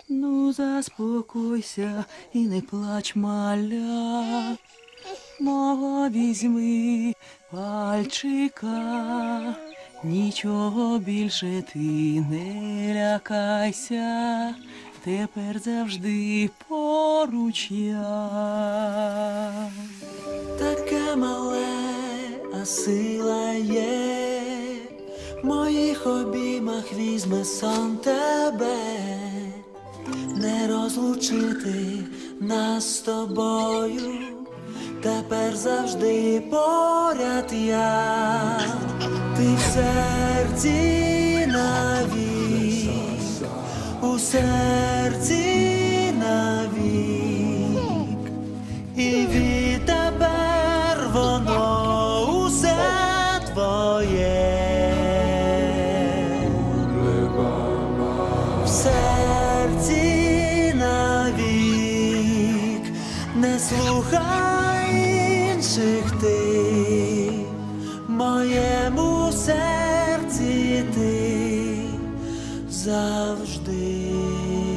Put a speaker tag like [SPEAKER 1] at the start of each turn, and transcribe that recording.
[SPEAKER 1] Ну, заспокойся і не плач, маля. Мого візьми пальчика, нічого більше ти не лякайся, тепер завжди поруч я. Таке мале, а сила є, в моїх обіймах візьме сон тебе. Не розлучити нас з тобою, тепер завжди поряд я. Ти в серці навік, у серці навік, і відтепер воно усе твоє. В серці навік, не слухай інших ти, в моєму серці ти завжди.